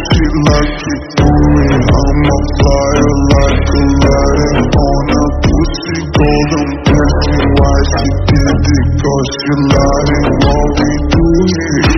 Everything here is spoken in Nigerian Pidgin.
she like it doing. I'm a flyer like Aladdin on a pussy golden blessing. Why she did it? Cause she lied. What we do here